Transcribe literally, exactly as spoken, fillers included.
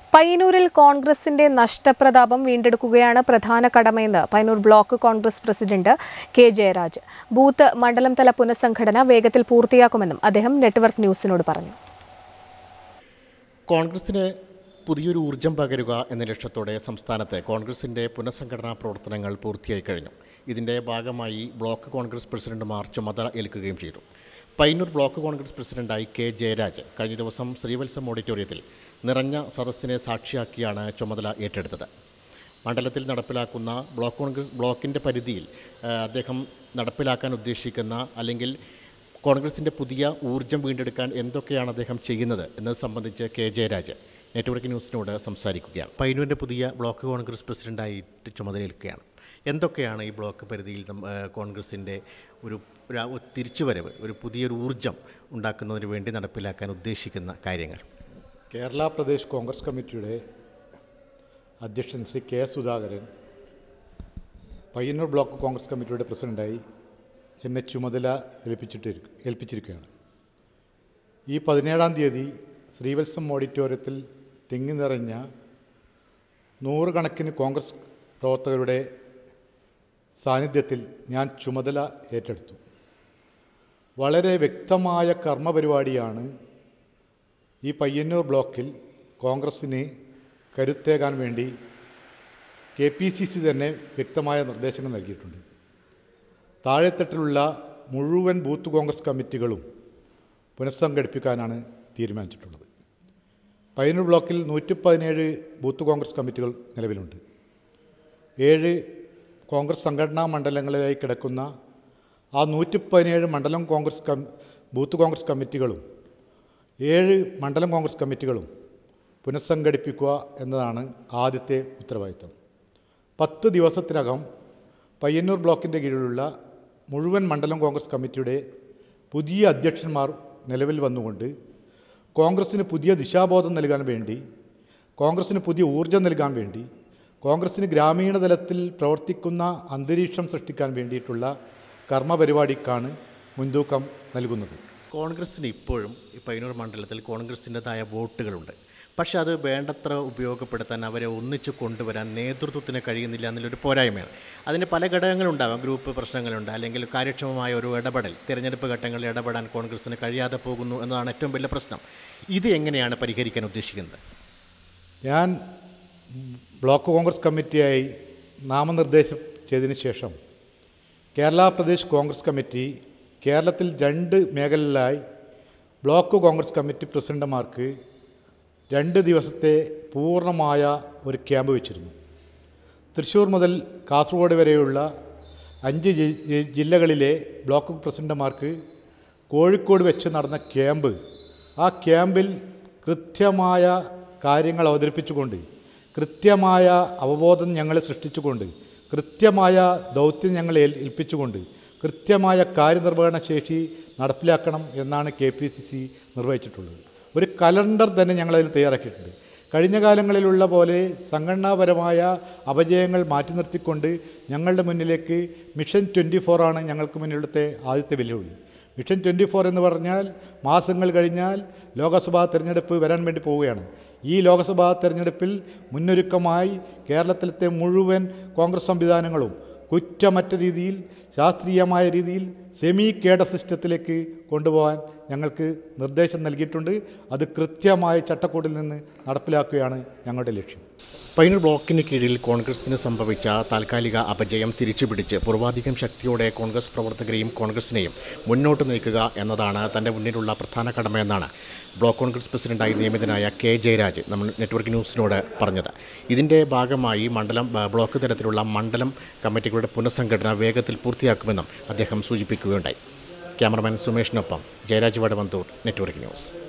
പയ്യന്നൂരിൽ കോൺഗ്രസിന്റെ നഷ്ടപ്രതാപം വീണ്ടെടുക്കുകയാണ് പ്രധാന കടമയെന്ന് Payyanur block Congress president K Jayaraj. Booth മണ്ഡലം തല പുനഃസംഘടന വേഗത്തിൽ പൂർത്തിയാക്കുമെന്നും അദ്ദേഹം നെറ്റ്വർക്ക് ന്യൂസിനോട് പറഞ്ഞു. കോൺഗ്രസിന് പുതിയൊരു ഊർജ്ജം പകരുക എന്ന ലക്ഷ്യത്തോടെ സംസ്ഥാനത്ത് കോൺഗ്രസിന്റെ പുനഃസംഘടനാ പ്രവർത്തനങ്ങൾ പൂർത്തിയായി കഴിഞ്ഞു. ഇതിന്റെ ഭാഗമായി ബ്ലോക്ക് കോൺഗ്രസ് പ്രസിഡന്റുമാർ ചുമതല ഏൽക്കുകയും ചെയ്തു. പയ്യന്നൂർ ബ്ലോക്ക് കോൺഗ്രസ് പ്രസിഡന്റായി കെ ജയരാജ് കഴിഞ്ഞ ദിവസം ശ്രീവത്സം ഓഡിറ്റോറിയത്തിൽ നിറഞ്ഞ സദസ്സിനെ സാക്ഷിയാക്കിയാണ് ചുമതല ഏറ്റെടുത്തത്. മണ്ഡലത്തിൽ നടപ്പിലാക്കുന്ന ബ്ലോക്ക് കോൺഗ്രസ് ബ്ലോക്കിൻ്റെ പരിധിയിൽ അദ്ദേഹം നടപ്പിലാക്കാൻ ഉദ്ദേശിക്കുന്ന അല്ലെങ്കിൽ കോൺഗ്രസിൻ്റെ പുതിയ ഊർജ്ജം വീണ്ടെടുക്കാൻ എന്തൊക്കെയാണ് അദ്ദേഹം ചെയ്യുന്നത് എന്നത് സംബന്ധിച്ച് കെ ജയരാജ് നെറ്റ്വർക്ക് ന്യൂസിനോട് സംസാരിക്കുകയാണ്. പയ്യന്നൂരിൻ്റെ പുതിയ ബ്ലോക്ക് കോൺഗ്രസ് പ്രസിഡന്റായിട്ട് ചുമതലയേൽക്കുകയാണ്. എന്തൊക്കെയാണ് ഈ ബ്ലോക്ക് പരിധിയിൽ കോൺഗ്രസിൻ്റെ ഒരു തിരിച്ചുവരവ്, ഒരു പുതിയൊരു ഊർജ്ജം ഉണ്ടാക്കുന്നതിന് വേണ്ടി നടപ്പിലാക്കാൻ ഉദ്ദേശിക്കുന്ന കാര്യങ്ങൾ? കേരള പ്രദേശ് കോൺഗ്രസ് കമ്മിറ്റിയുടെ അധ്യക്ഷൻ ശ്രീ കെ സുധാകരൻ പയ്യന്നൂർ ബ്ലോക്ക് കോൺഗ്രസ് കമ്മിറ്റിയുടെ പ്രസിഡന്റായി എന്നെ ചുമതല ഏൽപ്പിച്ചിട്ട് ഏൽപ്പിച്ചിരിക്കുകയാണ്. ഈ പതിനേഴാം തീയതി ശ്രീവത്സം ഓഡിറ്റോറിയത്തിൽ തിങ്ങി നിറഞ്ഞ നൂറുകണക്കിന് കോൺഗ്രസ് പ്രവർത്തകരുടെ സാന്നിധ്യത്തിൽ ഞാൻ ചുമതല ഏറ്റെടുത്തു. വളരെ വ്യക്തമായ കർമ്മപരിപാടിയാണ് ഈ പയ്യന്നൂർ ബ്ലോക്കിൽ കോൺഗ്രസ്സിന് കരുത്തേകാൻ വേണ്ടി കെ പി സി സി തന്നെ വ്യക്തമായ നിർദ്ദേശങ്ങൾ നൽകിയിട്ടുണ്ട്. താഴെത്തട്ടിലുള്ള മുഴുവൻ ബൂത്ത് കോൺഗ്രസ് കമ്മിറ്റികളും പുനഃസംഘടിപ്പിക്കാനാണ് തീരുമാനിച്ചിട്ടുള്ളത്. പയ്യന്നൂർ ബ്ലോക്കിൽ നൂറ്റി പതിനേഴ് ബൂത്ത് കോൺഗ്രസ് കമ്മിറ്റികൾ നിലവിലുണ്ട്. ഏഴ് കോൺഗ്രസ് സംഘടനാ മണ്ഡലങ്ങളിലായി കിടക്കുന്ന ആ നൂറ്റി പതിനേഴ് മണ്ഡലം കോൺഗ്രസ് കം ബൂത്ത് കോൺഗ്രസ് കമ്മിറ്റികളും ഏഴ് മണ്ഡലം കോൺഗ്രസ് കമ്മിറ്റികളും പുനഃസംഘടിപ്പിക്കുക എന്നതാണ് ആദ്യത്തെ ഉത്തരവാദിത്തം. പത്ത് ദിവസത്തിനകം പയ്യന്നൂർ ബ്ലോക്കിൻ്റെ കീഴിലുള്ള മുഴുവൻ മണ്ഡലം കോൺഗ്രസ് കമ്മിറ്റിയുടെ പുതിയ അധ്യക്ഷന്മാർ നിലവിൽ വന്നുകൊണ്ട് കോൺഗ്രസ്സിന് പുതിയ ദിശാബോധം നൽകാൻ വേണ്ടി, കോൺഗ്രസ്സിന് പുതിയ ഊർജ്ജം നൽകാൻ വേണ്ടി, കോൺഗ്രസ്സിന് ഗ്രാമീണ തലത്തിൽ പ്രവർത്തിക്കുന്ന അന്തരീക്ഷം സൃഷ്ടിക്കാൻ വേണ്ടിയിട്ടുള്ള കർമ്മപരിപാടിക്കാണ് മുൻതൂക്കം നൽകുന്നത്. കോൺഗ്രസ്സിന് ഇപ്പോഴും ഈ പയ്യന്നൂർ മണ്ഡലത്തിൽ കോൺഗ്രസിൻ്റെതായ വോട്ടുകളുണ്ട്. പക്ഷേ അത് വേണ്ടത്ര ഉപയോഗപ്പെടുത്താൻ, അവരെ ഒന്നിച്ചു കൊണ്ടുവരാൻ നേതൃത്വത്തിന് കഴിയുന്നില്ല എന്നുള്ളൊരു പോരായ്മയാണ്. അതിന് പല ഘടകങ്ങളുണ്ടാവാം. ഗ്രൂപ്പ് പ്രശ്നങ്ങളുണ്ട്, അല്ലെങ്കിൽ കാര്യക്ഷമമായ ഒരു ഇടപെടൽ തിരഞ്ഞെടുപ്പ് ഘട്ടങ്ങളിൽ ഇടപെടാൻ കോൺഗ്രസ്സിന് കഴിയാതെ പോകുന്നു എന്നതാണ് ഏറ്റവും വലിയ പ്രശ്നം. ഇത് എങ്ങനെയാണ് പരിഹരിക്കാൻ ഉദ്ദേശിക്കുന്നത്? ഞാൻ ബ്ലോക്ക് കോൺഗ്രസ് കമ്മിറ്റിയായി നാമനിർദ്ദേശം ചെയ്തതിന് ശേഷം കേരള പ്രദേശ് കോൺഗ്രസ് കമ്മിറ്റി കേരളത്തിൽ രണ്ട് മേഖലകളിലായി ബ്ലോക്ക് കോൺഗ്രസ് കമ്മിറ്റി പ്രസിഡന്റുമാർക്ക് രണ്ട് ദിവസത്തെ പൂർണ്ണമായ ഒരു ക്യാമ്പ് വെച്ചിരുന്നു. തൃശ്ശൂർ മുതൽ കാസർഗോഡ് വരെയുള്ള അഞ്ച് ജില്ലകളിലെ ബ്ലോക്ക് പ്രസിഡന്റുമാർക്ക് കോഴിക്കോട് വെച്ച് നടന്ന ക്യാമ്പ്, ആ ക്യാമ്പിൽ കൃത്യമായ കാര്യങ്ങൾ അവതരിപ്പിച്ചുകൊണ്ട്, കൃത്യമായ അവബോധം ഞങ്ങൾ സൃഷ്ടിച്ചുകൊണ്ട്, കൃത്യമായ ദൗത്യം ഞങ്ങളെ ഏൽപ്പിച്ചുകൊണ്ട് കൃത്യമായ കാര്യനിർവഹണ ശേഷി നടപ്പിലാക്കണം എന്നാണ് കെ പി സി സി നിർവഹിച്ചിട്ടുള്ളത്. ഒരു കലണ്ടർ തന്നെ ഞങ്ങളതിൽ തയ്യാറാക്കിയിട്ടുണ്ട്. കഴിഞ്ഞ കാലങ്ങളിലുള്ള പോലെ സംഘടനാപരമായ അപജയങ്ങൾ മാറ്റി നിർത്തിക്കൊണ്ട് ഞങ്ങളുടെ മുന്നിലേക്ക് മിഷൻ ട്വൻറ്റി ഫോറാണ് ഞങ്ങൾക്ക് മുന്നിലത്തെ ആദ്യത്തെ വെല്ലുവിളി. മിഷൻ ട്വൻറ്റി ഫോർ എന്ന് പറഞ്ഞാൽ മാസങ്ങൾ കഴിഞ്ഞാൽ ലോക്സഭാ തെരഞ്ഞെടുപ്പ് വരാൻ വേണ്ടി പോവുകയാണ്. ഈ ലോക്സഭാ തെരഞ്ഞെടുപ്പിൽ മുന്നൊരുക്കമായി കേരളത്തിലത്തെ മുഴുവൻ കോൺഗ്രസ് സംവിധാനങ്ങളും കുറ്റമറ്റ രീതിയിൽ, ശാസ്ത്രീയമായ രീതിയിൽ സെമി കേഡർ സിസ്റ്റത്തിലേക്ക് കൊണ്ടുപോകാൻ ഞങ്ങൾക്ക് നിർദ്ദേശം നൽകിയിട്ടുണ്ട്. അത് കൃത്യമായ ചട്ടക്കൂടിൽ നിന്ന് നടപ്പിലാക്കുകയാണ് ഞങ്ങളുടെ ലക്ഷ്യം. പയ്യന്നൂർ ബ്ലോക്കിന് കീഴിൽ കോൺഗ്രസിന് സംഭവിച്ച താൽക്കാലിക അപജയം തിരിച്ചുപിടിച്ച് പൂർവാധികം ശക്തിയോടെ കോൺഗ്രസ് പ്രവർത്തകരെയും കോൺഗ്രസിനെയും മുന്നോട്ട് നയിക്കുക എന്നതാണ് തൻ്റെ മുന്നിലുള്ള പ്രധാന കടമയെന്നാണ് ബ്ലോക്ക് കോൺഗ്രസ് പ്രസിഡന്റായി നിയമിതനായ കെ ജയരാജ് നമ്മൾ നെറ്റ്വർക്ക് ന്യൂസിനോട് പറഞ്ഞത്. ഇതിൻ്റെ ഭാഗമായി മണ്ഡലം ബ്ലോക്ക് തലത്തിലുള്ള മണ്ഡലം കമ്മിറ്റികളുടെ പുനഃസംഘടന വേഗത്തിൽ പൂർത്തിയാക്കുമെന്നും അദ്ദേഹം സൂചിപ്പിക്കുകയുണ്ടായി. ക്യാമറമാൻ സുമേഷിനൊപ്പം ജയരാജ് വടവന്തൂർ, നെറ്റ്വർക്ക് ന്യൂസ്.